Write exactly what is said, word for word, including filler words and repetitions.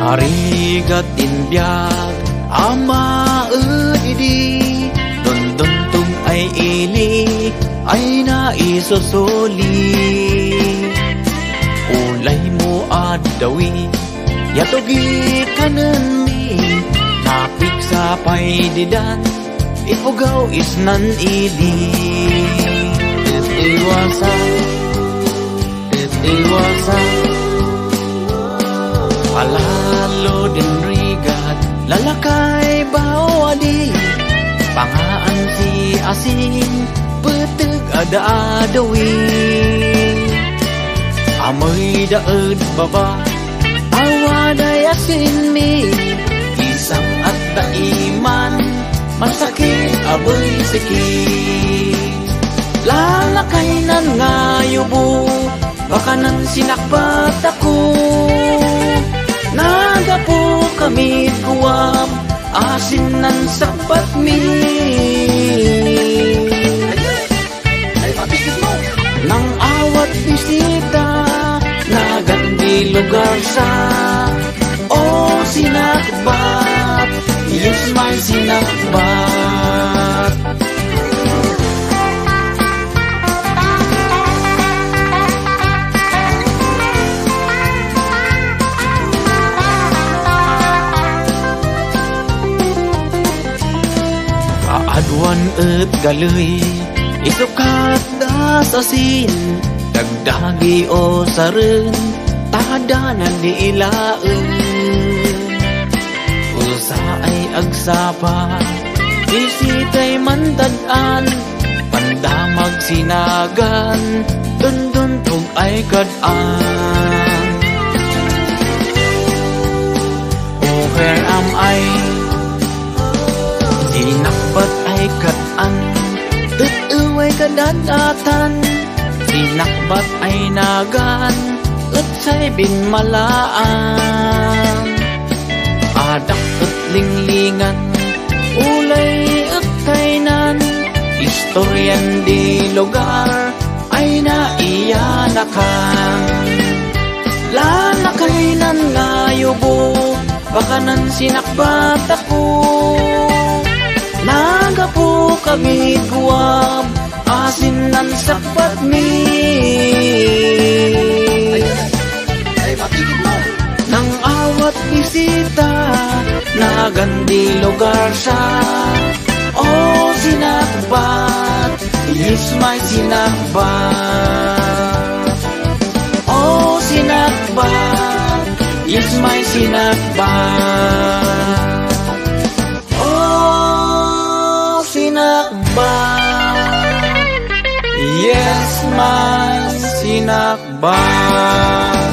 Arigat inbiyag ama edidi dondon tung ay ini ay naisosoli ulay mo adawi yatogi kanan mi napik sa paydidan ipugaw isnan ili iwasa iwasa palalo din rigat lalakay bawadi pangaan si asin peteg ada adawi amoy daed baba awaday asin mi isang at daiman masakit aboy sikit lalakay nan ngayubo baka nang sinakbat ako nagapo kami kuwam asin nan sapat mi nang awat bisita nagandi lugar sa o sinakbat yes my sinakbat Adwan et galui isukat das asin dagdagi o saren tadanan di ilaen usa ay agsapa bisitay mantadan pandamag sinagan dundun tug ay kad-an oh where am I sinakbat ay kat-an tut-uway kadadatan sinakbat ay nagan utsay binmalaan adak at linglingan ulay utaynan istoryan di lugar ay naiyanakan lalakay nan ngayubo baka nan sinakbat ako nagapo kami kuwam asin nan sakbat mi nang awat bisita nagandi lugar sa o sinakbat yes my sinakbat o sinakbat yes my sinakbat sinakbat yes my sinakbat